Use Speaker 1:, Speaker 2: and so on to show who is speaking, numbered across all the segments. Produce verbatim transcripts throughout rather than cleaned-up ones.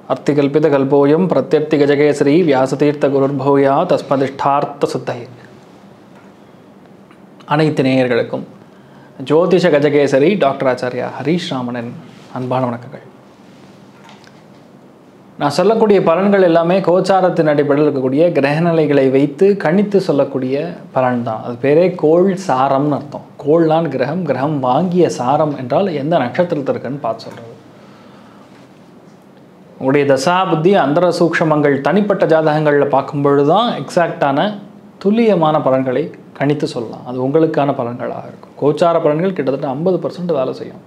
Speaker 1: அர்த்திகல்பிதகல்போயம் பிரத்யர்த்தி கஜகேசரி வியாசதீர்த்த குருர்பூயா தஸ்மதிஷ்டார்த்த சுத்தகே. அனைத்து நேயர்களுக்கும் ஜோதிஷ கஜகேசரி டாக்டர் ஆச்சாரியா ஹரீஷ் ராமனின் அன்பான வணக்கங்கள். நான் சொல்லக்கூடிய பலன்கள் எல்லாமே கோச்சாரத்தின் அடிப்படையில் இருக்கக்கூடிய கிரகநிலைகளை வைத்து கணித்து சொல்லக்கூடிய பலன் தான். அது பேரே கோள் சாரம்னு அர்த்தம். கோள்லான் கிரகம், கிரகம் வாங்கிய சாரம் என்றால் எந்த நட்சத்திரத்தில் இருக்குன்னு பார்த்து சொல்கிறது. உங்களுடைய தசா புத்தி அந்தர சூக்ஷமங்கள் தனிப்பட்ட ஜாதகங்களில் பார்க்கும்பொழுது தான் எக்ஸாக்டான துல்லியமான பலன்களை கணித்து சொல்லலாம். அது உங்களுக்கான பலன்களாக இருக்கும். கோச்சார பலன்கள் கிட்டத்தட்ட ஐம்பது பர்சன்ட் வேலை செய்யும்.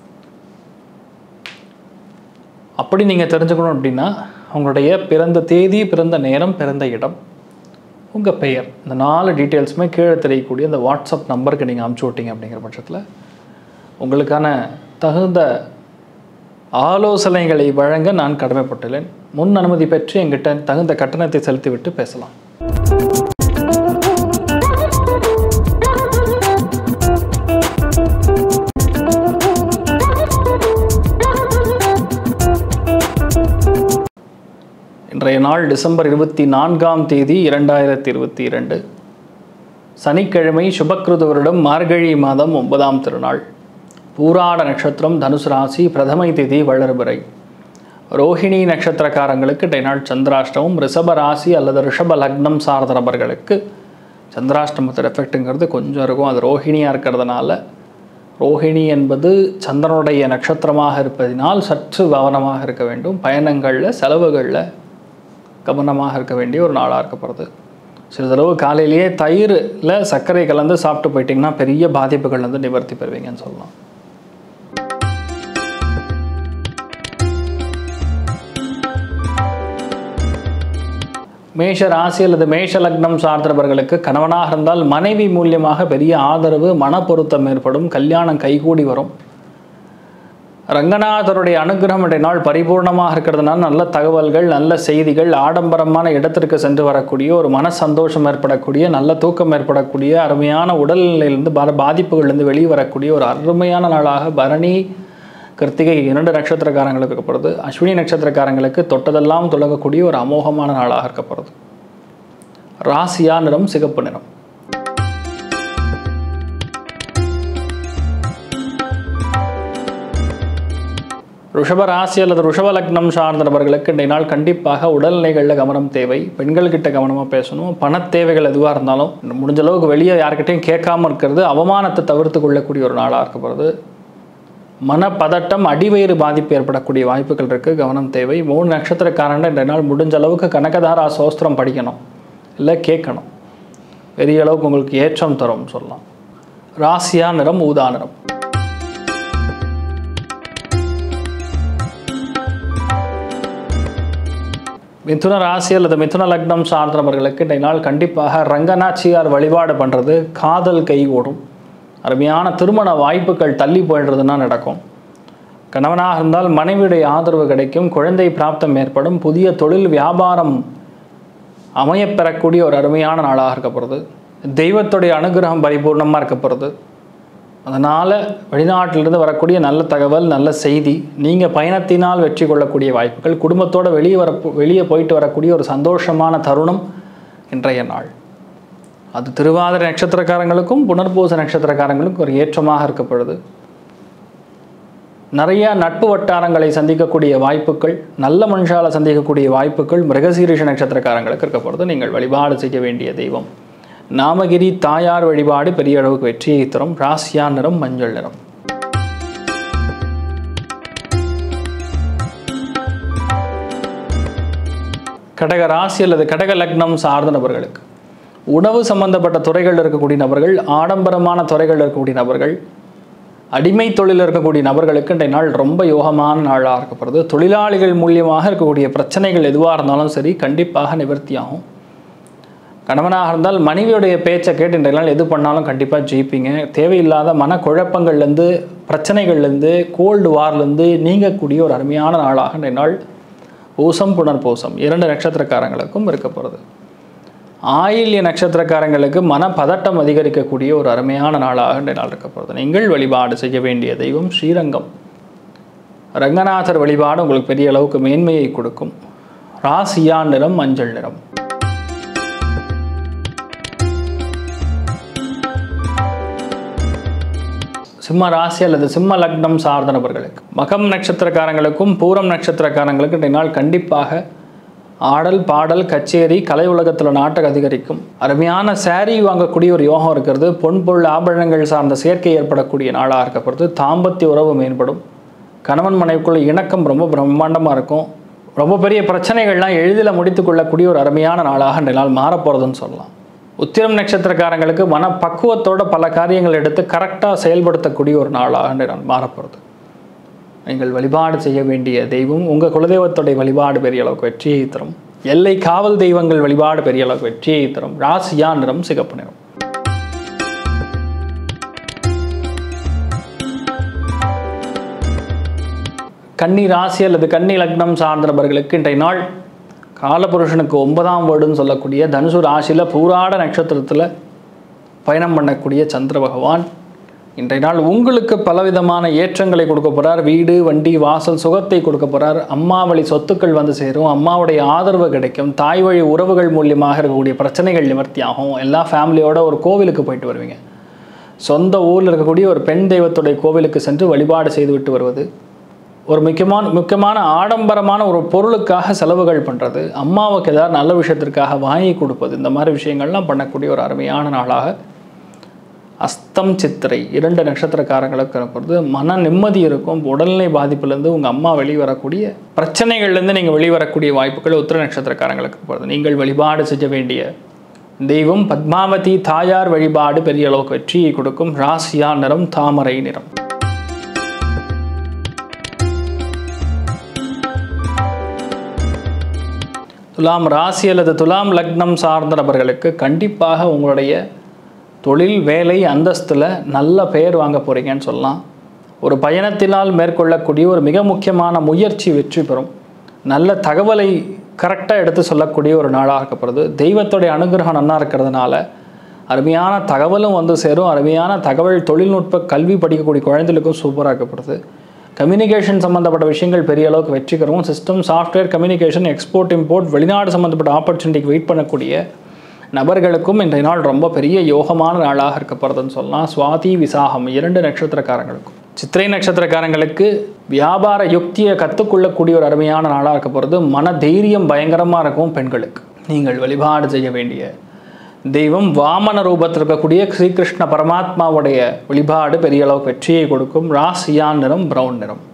Speaker 1: அப்படி நீங்கள் தெரிஞ்சுக்கணும் அப்படின்னா உங்களுடைய பிறந்த தேதி, பிறந்த நேரம், பிறந்த இடம், உங்கள் பெயர், இந்த நாலு டீட்டெயில்ஸுமே கீழே தெரியக்கூடிய இந்த வாட்ஸ்அப் நம்பருக்கு நீங்கள் அனுப்பிச்சி விட்டீங்க அப்படிங்கிற பட்சத்தில் உங்களுக்கான தகுந்த ஆலோசனைகளை வழங்க நான் கடமைப்பட்டுள்ளேன். முன் அனுமதி பெற்று எங்கிட்ட தகுந்த கட்டணத்தை செலுத்திவிட்டு பேசலாம். இன்றைய நாள் டிசம்பர் இருபத்தி நான்காம் தேதி இரண்டாயிரத்தி இருபத்தி இரண்டு சனிக்கிழமை, சுபக்கிருது வருடம், மார்கழி மாதம், ஒன்பதாம் திருநாள், பூராட நட்சத்திரம், தனுசு ராசி, பிரதமை திதி, வளர்பிறை, ரோஹிணி நட்சத்திரக்காரங்களுக்கு இன்றைய நாள் சந்திராஷ்டமம். ரிஷப ராசி அல்லது ரிஷப லக்னம் சார்ந்த நபர்களுக்கு சந்திராஷ்டமத்தோட எஃபெக்ட்டுங்கிறது கொஞ்சம் இருக்கும். அது ரோஹிணியாக இருக்கிறதுனால, ரோஹிணி என்பது சந்திரனுடைய நட்சத்திரமாக இருப்பதினால் சற்று கவனமாக இருக்க வேண்டும். பயணங்களில், செலவுகளில் கவனமாக இருக்க வேண்டிய ஒரு நாளாக இருக்கப்படுது. சிறிதளவு காலையிலேயே தயிரில் சர்க்கரை கலந்து சாப்பிட்டு போயிட்டிங்கன்னா பெரிய பாதிப்புகள் வந்து நிவர்த்தி பெறுவீங்கன்னு சொல்லலாம். மேஷ ராசி அல்லது மேஷ லக்னம் சார்ந்தவர்களுக்கு கணவனாக இருந்தால் மனைவி மூலியமாக பெரிய ஆதரவு, மன பொருத்தம் ஏற்படும், கல்யாணம் கைகூடி வரும். ரங்கநாதருடைய அனுகிரகம் இன்றைய நாள் பரிபூர்ணமாக இருக்கிறதுனால நல்ல தகவல்கள், நல்ல செய்திகள், ஆடம்பரமான இடத்திற்கு சென்று வரக்கூடிய ஒரு மன சந்தோஷம் ஏற்படக்கூடிய, நல்ல தூக்கம் ஏற்படக்கூடிய, அருமையான உடல்நிலையிலிருந்து பா பாதிப்புகள்லேருந்து வெளியே வரக்கூடிய ஒரு அருமையான நாளாக பரணி, கிருத்திகை இரண்டு நட்சத்திரக்காரங்களுக்கு இருக்கப்படுது. அஸ்வினி நட்சத்திரக்காரங்களுக்கு தொட்டதெல்லாம் துலகக்கூடிய ஒரு அமோகமான நாளாக இருக்கப்படுது. ராசியா நிறம் சிகப்பு நிறம். ரிஷப ராசி அல்லது ரிஷப லக்னம் சார்ந்த நபர்களுக்கு இன்றைய நாள் கண்டிப்பாக உடல்நிலைகளில் கவனம் தேவை. பெண்கள்கிட்ட கவனமாக பேசணும். பண தேவைகள் எதுவாக இருந்தாலும் முடிஞ்ச அளவுக்கு வெளியே யார்கிட்டையும் கேட்காமல் இருக்கிறது, அவமானத்தை தவிர்த்து கொள்ளக்கூடிய ஒரு நாளாக இருக்கப்படுது. மனப்பதட்டம், அடிவயிறு பாதிப்பு ஏற்படக்கூடிய வாய்ப்புகள் இருக்குது, கவனம் தேவை. மூணு நட்சத்திரக்காரன் இன்றைய நாள் முடிஞ்ச அளவுக்கு கனகதாரா சோஸ்திரம் படிக்கணும், இல்லை கேட்கணும். பெரிய அளவுக்கு உங்களுக்கு ஏற்றம் தரும் சொல்லலாம். ராசியா நிறம் ஊதா நிறம். மிதுன ராசி அல்லது மிதுன லக்னம் சார்ந்தவர்களுக்கு இன்றைய நாள் கண்டிப்பாக ரங்கநாச்சியார் வழிபாடு பண்ணுறது காதல் கைகூடும். அருமையான திருமண வாய்ப்புகள் தள்ளி போயிடுறதுன்னா நடக்கும். கணவனாக இருந்தால் மனைவியுடைய ஆதரவு கிடைக்கும், குழந்தை பிராப்தம் ஏற்படும், புதிய தொழில் வியாபாரம் அமையப்பெறக்கூடிய ஒரு அருமையான நாளாக இருக்கப்படுது. தெய்வத்துடைய அனுகிரகம் பரிபூர்ணமாக இருக்கப்படுது. அதனால் வெளிநாட்டிலிருந்து வரக்கூடிய நல்ல தகவல், நல்ல செய்தி, நீங்கள் பயணத்தினால் வெற்றி கொள்ளக்கூடிய வாய்ப்புகள், குடும்பத்தோடு வெளியே வர வெளியே போயிட்டு வரக்கூடிய ஒரு சந்தோஷமான தருணம் இன்றைய நாள். அது திருவாதிரை நட்சத்திரக்காரங்களுக்கும் புனர்பூச நட்சத்திரக்காரங்களுக்கும் ஒரு ஏற்றமாக இருக்கப்படுது. நிறைய நட்பு வட்டாரங்களை சந்திக்கக்கூடிய வாய்ப்புகள், நல்ல மனுஷால சந்திக்கக்கூடிய வாய்ப்புகள் மிருகசீரிஷ நட்சத்திரக்காரங்களுக்கு இருக்கப்படுது. நீங்கள் வழிபாடு செய்ய வேண்டிய தெய்வம் நாமகிரி தாயார் வழிபாடு பெரிய அளவுக்கு வெற்றியை தரும். ராசியா நிறம் மஞ்சள் நிறம். கடக ராசி அல்லது கடக லக்னம் சார்ந்த நபர்களுக்கு உணவு சம்பந்தப்பட்ட துறைகளில் இருக்கக்கூடிய நபர்கள், ஆடம்பரமான துறைகளில் இருக்கக்கூடிய நபர்கள், அடிமை தொழிலில் இருக்கக்கூடிய நபர்களுக்கு இன்றைய நாள் ரொம்ப யோகமான நாளாக இருக்கப்படுது. தொழிலாளிகள் மூலியமாக இருக்கக்கூடிய பிரச்சனைகள் எதுவாக இருந்தாலும் சரி கண்டிப்பாக நிவர்த்தியாகும். கணவனாக இருந்தால் மனைவியுடைய பேச்சை கேட்டு இன்றைய நாள் எது பண்ணாலும் கண்டிப்பாக ஜெயிப்பீங்க. தேவையில்லாத மனக்குழப்பங்கள்லேருந்து, பிரச்சனைகள்லேருந்து, கோல்டு வார்லேருந்து நீங்கக்கூடிய ஒரு அருமையான நாளாக இன்றைய நாள் பூசம் புனர்பூசம் இரண்டு நட்சத்திரக்காரங்களுக்கும் இருக்கப்படுது. ஆயில்ய நட்சத்திரக்காரங்களுக்கு மன பதட்டம் அதிகரிக்கக்கூடிய ஒரு அருமையான நாளாக இன்றைய நாள் இருக்கப்படுது. நீங்கள் வழிபாடு செய்ய வேண்டிய தெய்வம் ஸ்ரீரங்கம். ரங்கநாதர் வழிபாடு உங்களுக்கு பெரிய அளவுக்கு மேன்மையை கொடுக்கும். ராசியா நிறம் மஞ்சள் நிறம். சிம்ம ராசி அல்லது சிம்ம லக்னம் சார்ந்த நபர்களுக்கு, மகம் நட்சத்திரக்காரங்களுக்கும் பூரம் நட்சத்திரக்காரங்களுக்கு இன்றைய நாள் கண்டிப்பாக ஆடல் பாடல் கச்சேரி கலை உலகத்தில் நாட்டக அதிகரிக்கும். அருமையான சாரீ வாங்கக்கூடிய ஒரு யோகம் இருக்கிறது. பொன் பொருள் ஆபரணங்கள் சார்ந்த சேர்க்கை ஏற்படக்கூடிய நாளாக இருக்கப்படுது. தாம்பத்திய உறவு மேம்படும். கணவன் மனைவிக்குள்ள இணக்கம் ரொம்ப பிரம்மாண்டமாக இருக்கும். ரொம்ப பெரிய பிரச்சனைகள்லாம் எளிதில் முடித்து கொள்ளக்கூடிய ஒரு அருமையான நாளாக இன்றைய நாள் மாறப்போகிறதுன்னு சொல்லலாம். உத்திரம் நட்சத்திரக்காரங்களுக்கு மன பக்குவத்தோட பல காரியங்கள் எடுத்து கரெக்டாக செயல்படுத்தக்கூடிய ஒரு நாளாக இன்றைய நாள் மாறப்போகிறது. நீங்கள் வழிபாடு செய்ய வேண்டிய தெய்வம் உங்கள் குலதெய்வத்துடைய வழிபாடு பெரிய அளவுக்கு வெற்றியை தரும். எல்லை காவல் தெய்வங்கள் வழிபாடு பெரிய அளவுக்கு வெற்றியை தரும். ராசியா நிறம் சிகப்பு நிறம். கன்னி ராசி அல்லது கன்னி லக்னம் சார்ந்த நபர்களுக்கு இன்றைய நாள் காலபுருஷனுக்கு ஒன்பதாம் வீடுன்னு சொல்லக்கூடிய தனுசு ராசியில் பூராட நட்சத்திரத்தில் பயணம் பண்ணக்கூடிய சந்திர பகவான் இன்றைய நாள் உங்களுக்கு பலவிதமான ஏற்றங்களை கொடுக்க போகிறார். வீடு வண்டி வாசல் சுகத்தை கொடுக்க போகிறார். அம்மா வழி சொத்துக்கள் வந்து சேரும். அம்மாவுடைய ஆதரவு கிடைக்கும். தாய் வழி உறவுகள் மூலியமாக இருக்கக்கூடிய பிரச்சனைகள் நிவர்த்தி ஆகும். எல்லா ஃபேமிலியோட ஒரு கோவிலுக்கு போயிட்டு வருவீங்க. சொந்த ஊரில் இருக்கக்கூடிய ஒரு பெண் தெய்வத்துடைய கோவிலுக்கு சென்று வழிபாடு செய்துவிட்டு வருவது, ஒரு முக்கியமான முக்கியமான ஆடம்பரமான ஒரு பொருளுக்காக செலவுகள் பண்ணுறது, அம்மாவுக்கு ஏதாவது நல்ல விஷயத்திற்காக வாங்கி கொடுப்பது, இந்த மாதிரி விஷயங்கள்லாம் பண்ணக்கூடிய ஒரு அருமையான நாளாக அஸ்தம் சித்திரை இரண்டு நட்சத்திரக்காரங்களுக்கு இருக்கிறது. மன நிம்மதி இருக்கும். உடல்நிலை பாதிப்புலேருந்து உங்கள் அம்மா வெளிவரக்கூடிய பிரச்சனைகள்லேருந்து நீங்கள் வெளிவரக்கூடிய வாய்ப்புகள் உத்திர நட்சத்திரக்காரங்களுக்கு இருக்கிறது. நீங்கள் வழிபாடு செய்ய வேண்டிய தெய்வம் பத்மாவதி தாயார் வழிபாடு பெரிய அளவுக்கு வெற்றியை கொடுக்கும். ராசியா நிறம் தாமரை நிறம். துலாம் ராசி அல்லது துலாம் லக்னம் சார்ந்த நபர்களுக்கு கண்டிப்பாக உங்களுடைய தொழில் வேலை அந்தஸ்தில் நல்ல பெயர் வாங்க போகிறீங்கன்னு சொல்லலாம். ஒரு பயணத்தினால் மேற்கொள்ளக்கூடிய ஒரு மிக முக்கியமான முயற்சி வெற்றி பெறும். நல்ல தகவலை கரெக்டாக எடுத்து சொல்லக்கூடிய ஒரு நாளாக இருக்கப்படுது. தெய்வத்துடைய அனுகிரகம் நல்லா இருக்கிறதுனால அருமையான தகவலும் வந்து சேரும். அருமையான தகவல் தொழில்நுட்ப கல்வி படிக்கக்கூடிய குழந்தைகளுக்கும் சூப்பராக இருக்கப்படுது. கம்யூனிகேஷன் சம்மந்தப்பட்ட விஷயங்கள் பெரிய அளவுக்கு வெற்றிகரவும். System software communication export import வெளிநாடு சம்மந்தப்பட்ட ஆப்பர்ச்சுனிட்டிக்கு வெயிட் பண்ணக்கூடிய நபர்களுக்கும் இன்றைய நாள் ரொம்ப பெரிய யோகமான நாளாக இருக்கப்படுதுன்னு சொல்லலாம். சுவாதி விசாகம் இரண்டு நட்சத்திரக்காரங்களுக்கும். சித்திரை நட்சத்திரக்காரங்களுக்கு வியாபார யுக்தியை கற்றுக்கொள்ளக்கூடிய ஒரு அருமையான நாளாக இருக்க போகிறது. மன தைரியம் பயங்கரமாக இருக்கும். பெண்களுக்கு நீங்கள் வழிபாடு செய்ய வேண்டிய தெய்வம் வாமன ரூபத்தில் இருக்கக்கூடிய ஸ்ரீகிருஷ்ண பரமாத்மாவுடைய வழிபாடு பெரிய அளவுக்கு வெற்றியை கொடுக்கும். ராசியா நிறம் பிரவுன் நிறம்.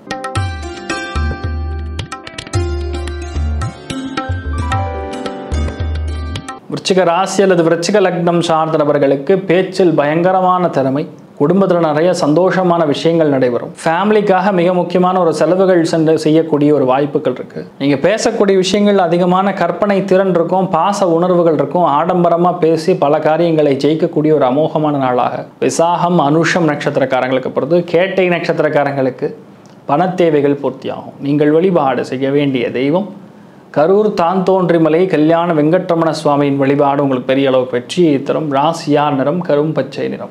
Speaker 1: விருச்சிக ராசி அல்லது விருச்சிக லக்னம் சார்ந்த நபர்களுக்கு பேச்சில் பயங்கரமான திறமை. குடும்பத்தில் நிறைய சந்தோஷமான விஷயங்கள் நடைபெறும். ஃபேமிலிக்காக மிக முக்கியமான ஒரு செலவுகள் சென்று செய்யக்கூடிய ஒரு வாய்ப்புகள் இருக்குது. நீங்கள் பேசக்கூடிய விஷயங்கள் அதிகமான கற்பனை திறன் இருக்கும். பாச உணர்வுகள் இருக்கும். ஆடம்பரமாக பேசி பல காரியங்களை ஜெயிக்கக்கூடிய ஒரு அமோகமான நாளாக விசாகம் அனுஷம் நட்சத்திரக்காரங்களுக்கு பொறுத்து. கேட்டை நட்சத்திரக்காரங்களுக்கு பண தேவைகள் பூர்த்தியாகும். நீங்கள் வழிபாடு செய்ய வேண்டிய தெய்வம் கரூர் தாந்தோன்றிமலை கல்யாண வெங்கட்ரமண சுவாமியின் வழிபாடு உங்களுக்கு பெரிய அளவு வெற்றியை தரும். ராசியா நிறம் கரும் பச்சை நிறம்.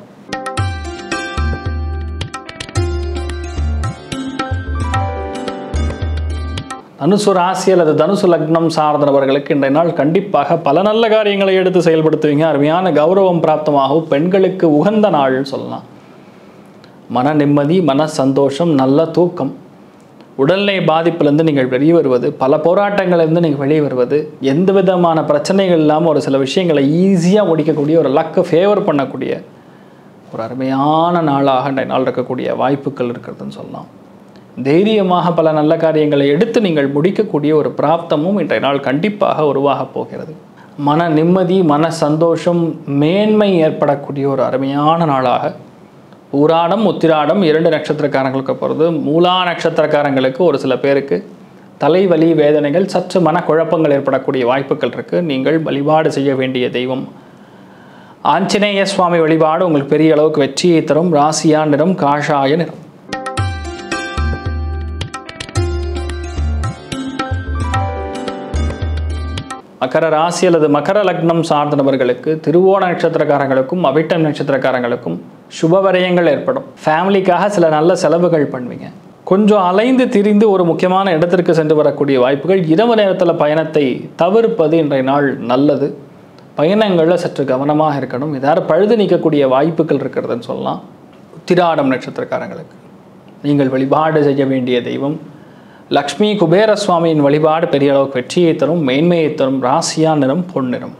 Speaker 1: தனுசு ராசி அல்லது தனுசு லக்னம் சார்ந்த நபர்களுக்கு இன்றைய நாள் கண்டிப்பாக பல நல்ல காரியங்களை எடுத்து செயல்படுத்துவீங்க. அருமையான கௌரவம் பிராப்தமாகவும் பெண்களுக்கு உகந்த நாள்னு சொல்லலாம். மன நிம்மதி, மன சந்தோஷம், நல்ல தூக்கம், உடல்நிலை பாதிப்புலேருந்து நீங்கள் வெளியே வருவது, பல போராட்டங்கள்லேருந்து நீங்கள் வெளியே வருவது, எந்த விதமான பிரச்சனைகள் இல்லாமல் ஒரு சில விஷயங்களை ஈஸியாக முடிக்கக்கூடிய ஒரு லக்கை ஃபேவர் பண்ணக்கூடிய ஒரு அருமையான நாளாக இன்றைய நாள் இருக்கக்கூடிய வாய்ப்புகள் இருக்கிறதுன்னு சொல்லலாம். தைரியமாக பல நல்ல காரியங்களை எடுத்து நீங்கள் முடிக்கக்கூடிய ஒரு பிராப்தமும் இன்றைய நாள் கண்டிப்பாக உருவாக போகிறது. மன நிம்மதி, மன சந்தோஷம், மேன்மை ஏற்படக்கூடிய ஒரு அருமையான நாளாக பூராடம் உத்திராடம் இரண்டு நட்சத்திரக்காரங்களுக்கு போகிறது. மூலா நட்சத்திரக்காரங்களுக்கு ஒரு சில பேருக்கு தலைவலி வேதனைகள், சற்று மனக்குழப்பங்கள் ஏற்படக்கூடிய வாய்ப்புகள் இருக்குது. நீங்கள் வழிபாடு செய்ய வேண்டிய தெய்வம் ஆஞ்சநேய சுவாமி வழிபாடு உங்களுக்கு பெரிய அளவுக்கு வெற்றியை தரும். ராசியா நிறம் காஷாய நிறம். மகர ராசி அல்லது மகர லக்னம் சார்ந்த நபர்களுக்கு திருவோண நட்சத்திரக்காரங்களுக்கும் அவிட்டம் நட்சத்திரக்காரங்களுக்கும் சுபவரயங்கள் ஏற்படும். ஃபேமிலிக்காக சில நல்ல செலவுகள் பண்ணுவீங்க. கொஞ்சம் அலைந்து திரிந்து ஒரு முக்கியமான இடத்திற்கு சென்று வரக்கூடிய வாய்ப்புகள். இரவு நேரத்தில் பயணத்தை தவிர்ப்பது இன்றைய நாள் நல்லது. பயணங்களில் சற்று கவனமாக இருக்கணும். ஏதாவது பழுது நீக்கக்கூடிய வாய்ப்புகள் இருக்கிறதுன்னு சொல்லலாம். உத்திராடம் நட்சத்திரக்காரங்களுக்கு நீங்கள் வழிபாடு செய்ய வேண்டிய தெய்வம் லக்ஷ்மி குபேர சுவாமியின் வழிபாடு பெரிய அளவுக்கு வெற்றியை தரும், மேன்மையை தரும். ராசியா நிறம் பொன்னிறம்.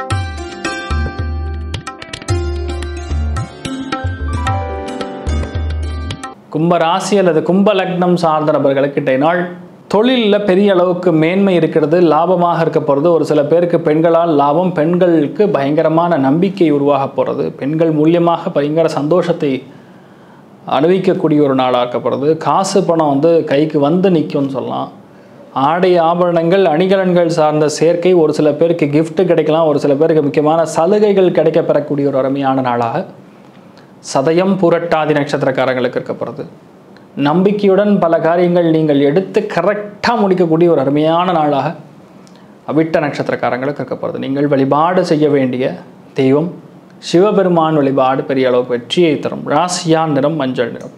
Speaker 1: கும்ப ராசி அல்லது கும்ப லக்னம் சார்ந்த நபர்களுக்கு இன்றைய நாள் தொழிலில் பெரிய அளவுக்கு மேன்மை இருக்கிறது, லாபமாக இருக்க போகிறது. ஒரு சில பேருக்கு பெண்களால் லாபம், பெண்களுக்கு பயங்கரமான நம்பிக்கை உருவாக போகிறது. பெண்கள் மூலியமாக பயங்கர சந்தோஷத்தை அனுபவிக்கக்கூடிய ஒரு நாளாக இருக்கப்படுறது. காசு பணம் வந்து கைக்கு வந்து நிற்கும்னு சொல்லலாம். ஆடை ஆபரணங்கள் அணிகலன்கள் சார்ந்த சேர்க்கை, ஒரு சில பேருக்கு கிஃப்ட் கிடைக்கலாம், ஒரு சில பேருக்கு முக்கியமான சலுகைகள் கிடைக்க பெறக்கூடிய ஒரு அருமையான நாளாக சதயம் புரட்டாதி நட்சத்திரக்காரங்களுக்கு இருக்கப்படுறது. நம்பிக்கையுடன் பல காரியங்கள் நீங்கள் எடுத்து கரெக்டாக முடிக்கக்கூடிய ஒரு அருமையான நாளாக அவிட்ட நட்சத்திரக்காரங்களுக்கு இருக்கப்படுறது. நீங்கள் வழிபாடு செய்ய வேண்டிய தெய்வம் சிவபெருமான் வழிபாடு பெரிய அளவுக்கு வெற்றியை தரும். ராசியா நிறம் மஞ்சள் நிறம்.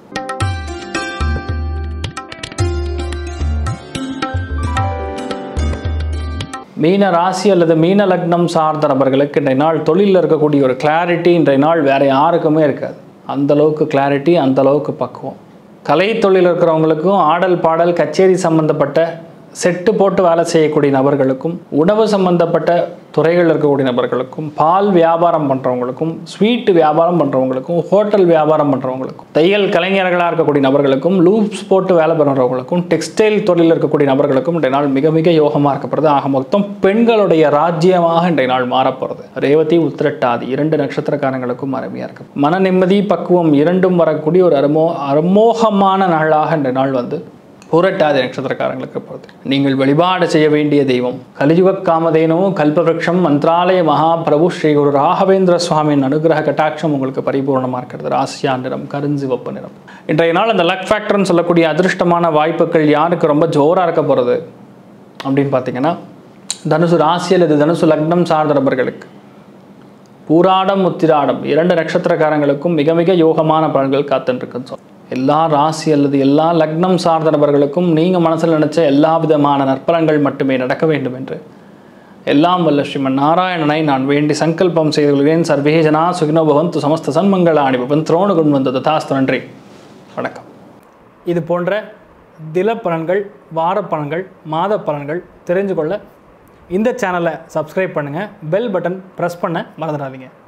Speaker 1: மீன ராசி அல்லது மீன லக்னம் சார்ந்த நபர்களுக்கு இன்றைய நாள் தொழிலில் இருக்கக்கூடிய ஒரு கிளாரிட்டி இன்றைய நாள் வேறு யாருக்குமே இருக்காது. அந்தளவுக்கு கிளாரிட்டி, அந்தளவுக்கு பக்குவம். கலை தொழில் இருக்கிறவங்களுக்கும், ஆடல் பாடல் கச்சேரி சம்பந்தப்பட்ட செட்டு போட்டு வேலை செய்யக்கூடிய நபர்களுக்கும், உணவு சம்பந்தப்பட்ட துறைகள் இருக்கக்கூடிய நபர்களுக்கும், பால் வியாபாரம் பண்ணுறவங்களுக்கும், ஸ்வீட்டு வியாபாரம் பண்ணுறவங்களுக்கும், ஹோட்டல் வியாபாரம் பண்ணுறவங்களுக்கும், தையல் கலைஞர்களாக இருக்கக்கூடிய நபர்களுக்கும், லூப்ஸ் போட்டு வேலை பண்ணுறவங்களுக்கும், டெக்ஸ்டைல் தொழில் இருக்கக்கூடிய நபர்களுக்கும் இன்றைய நாள் மிக மிக யோகமாக இருக்கப்படுறது. ஆக மொத்தம் பெண்களுடைய ராஜ்யமாக இன்றைய நாள் மாறப்படுறது. ரேவதி உத்திரட்டாதி இரண்டு நட்சத்திரக்காரங்களுக்கும் அருமையாக இருக்கும். மன நிம்மதி பக்குவம் இரண்டும் வரக்கூடிய ஒரு அருமோ அமோகமான நாளாக இன்றைய நாள் வந்து புரட்டாதி நட்சத்திரக்காரங்களுக்கு போகிறது. நீங்கள் வழிபாடு செய்ய வேண்டிய தெய்வம் கலியுக காமதேனு கல்பவருஷம் மந்திராலய மகாபிரபு ஸ்ரீ குரு ராகவேந்திர சுவாமியின் அனுகிரக கட்டாட்சம் உங்களுக்கு பரிபூர்ணமாக இருக்கிறது. ராசியா நிறம் கருஞ்சிவப்பு நிறம். இன்றைய நாள் அந்த லக் ஃபேக்டர்னு சொல்லக்கூடிய அதிர்ஷ்டமான வாய்ப்புகள் யாருக்கு ரொம்ப ஜோராக இருக்க போகிறது அப்படின்னு பார்த்தீங்கன்னா, தனுசு ராசி அல்லது தனுசு லக்னம் சார்ந்த நபர்களுக்கு பூராடம் உத்திராடம் இரண்டு நட்சத்திரக்காரங்களுக்கும் மிக மிக யோகமான பலன்கள் காத்துருக்குன்னு சொல்லுங்கள். எல்லா ராசி அல்லது எல்லா லக்னம் சார்ந்த நபர்களுக்கும் நீங்கள் மனசில் நினச்ச எல்லா விதமான நற்பலன்கள் மட்டுமே நடக்க வேண்டும் என்று எல்லாம் வல்ல ஸ்ரீமன் நாராயணனை நான் வேண்டி சங்கல்பம் செய்து கொள்கிறேன். சர்வே ஜனா சுகினோ பவந்து சமஸ்த சன்மங்களாணி பவந்து திரோணு கொண்டு வந்தது தாஸ்து. நன்றி, வணக்கம். இது போன்ற தில பலன்கள், வார பலன்கள், மாத பலன்கள் தெரிஞ்சு கொள்ள இந்த சேனலை சப்ஸ்கிரைப் பண்ணுங்கள். பெல் பட்டன் ப்ரெஸ் பண்ண மறந்துடாதீங்க.